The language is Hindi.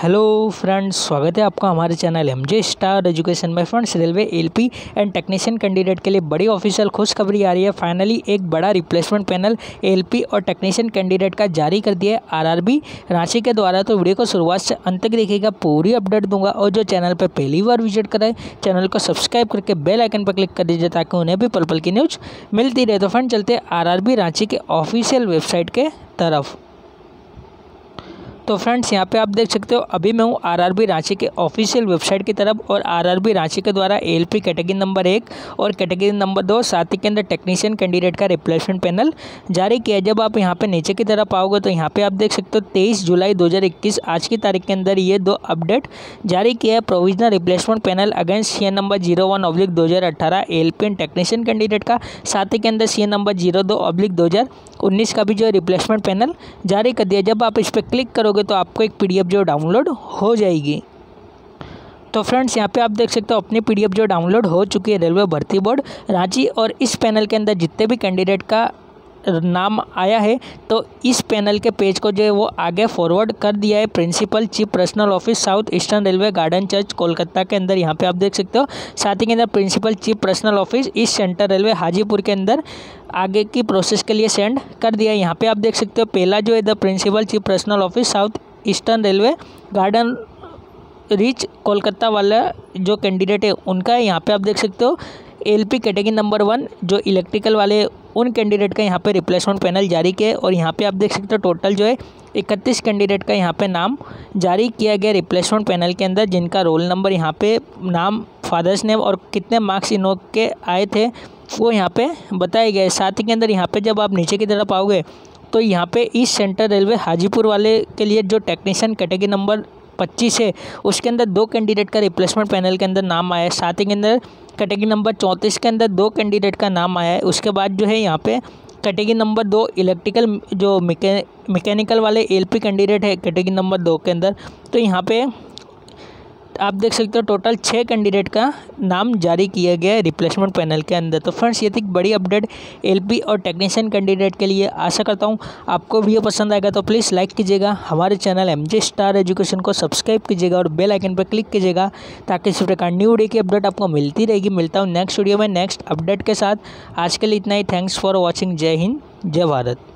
हेलो फ्रेंड्स, स्वागत है आपका हमारे चैनल एमजे स्टार एजुकेशन में। Friends, railway LP and technician candidate के लिए बड़ी ऑफिशियल खुशखबरी आ रही है। फाइनली एक बड़ा रिप्लेसमेंट पैनल एलपी और टेक्नीशियन कैंडिडेट का जारी कर दिया है आरआरबी रांची के द्वारा। तो वीडियो को शुरुआत से अंत तक देखिएगा, पूरी अपडेट दूंगा। और जो चैनल पर पहली बार विजिट कराए, चैनल को सब्सक्राइब करके बेल आइकन पर क्लिक कर दीजिए ताकि उन्हें भी पल पल की न्यूज़ मिलती रहे। तो फ्रेंड, चलते आरआरबी रांची के ऑफिशियल वेबसाइट के तरफ। तो फ्रेंड्स, यहाँ पे आप देख सकते हो, अभी मैं हूँ आरआरबी रांची के ऑफिशियल वेबसाइट की तरफ। और आरआरबी रांची के द्वारा एलपी कैटेगरी नंबर 1 और कैटेगरी नंबर 2 साथ ही के अंदर टेक्नीशियन कैंडिडेट का रिप्लेसमेंट पैनल जारी किया है। जब आप यहाँ पे नीचे की तरफ आओगे तो यहाँ पे आप देख सकते हो 23 जुलाई 2021 आज की तारीख के अंदर ये 2 अपडेट जारी किया है। Provisional replacement panel against CN number 01/2018 LP and technician candidate का, साथ ही के अंदर सीएन नंबर 02/2019 का भी जो रिप्लेसमेंट पैनल जारी कर दिया। जब आप इस पर क्लिक करोगे तो आपको एक पीडीएफ जो डाउनलोड हो जाएगी। तो फ्रेंड्स, यहाँ पे आप देख सकते हो अपनी पीडीएफ जो डाउनलोड हो चुकी है रेलवे भर्ती बोर्ड रांची। और इस पैनल के अंदर जितने भी कैंडिडेट का नाम आया है तो इस पैनल के पेज को जो है वो आगे फॉरवर्ड कर दिया है principal chief personnel office south eastern railway garden church Kolkata के अंदर। यहाँ पे आप देख सकते हो, साथ ही के अंदर principal chief personnel office east central railway Hajipur के अंदर आगे की प्रोसेस के लिए सेंड कर दिया है। यहाँ पे आप देख सकते हो पहला जो है the principal chief personnel office south eastern railway garden reach Kolkata वाला जो कैंडिडेट है उनका है। यहाँ पे आप देख सकते हो एलपी कैटेगरी नंबर 1 जो इलेक्ट्रिकल वाले उन कैंडिडेट का यहाँ पे रिप्लेसमेंट पैनल जारी किया है। और यहाँ पे आप देख सकते हो टोटल जो है 31 कैंडिडेट का यहाँ पे नाम जारी किया गया रिप्लेसमेंट पैनल के अंदर, जिनका रोल नंबर, यहाँ पे नाम, फादर्स नेम और कितने मार्क्स इन लोग के आए थे वो यहाँ पे बताए गए। साथ ही के अंदर यहाँ पे जब आप नीचे की तरफ आओगे तो यहाँ पे ईस्ट सेंट्रल रेलवे हाजीपुर वाले के लिए जो टेक्नीशियन कैटेगरी नंबर 25 है उसके अंदर 2 कैंडिडेट का रिप्लेसमेंट पैनल के अंदर नाम आया है। साथ ही के अंदर कैटेगरी नंबर 34 के अंदर 2 कैंडिडेट का नाम आया है। उसके बाद जो है यहाँ पे कैटेगरी नंबर 2 इलेक्ट्रिकल जो मैकेनिकल वाले एलपी कैंडिडेट है कैटेगरी नंबर 2 के अंदर, तो यहाँ पे आप देख सकते हो टोटल 6 कैंडिडेट का नाम जारी किया गया है रिप्लेसमेंट पैनल के अंदर। तो फ्रेंड्स, ये थी बड़ी अपडेट एलपी और टेक्नीशियन कैंडिडेट के लिए। आशा करता हूँ आपको वीडियो पसंद आएगा तो प्लीज़ लाइक कीजिएगा, हमारे चैनल एमजे स्टार एजुकेशन को सब्सक्राइब कीजिएगा और बेल आइकन पर क्लिक कीजिएगा ताकि इसी प्रकार न्यू वीडियो की अपडेट आपको मिलती रहेगी। मिलता हूँ नेक्स्ट वीडियो में नेक्स्ट अपडेट के साथ। आज के लिए इतना ही। Thanks for watching. जय हिंद, जय भारत।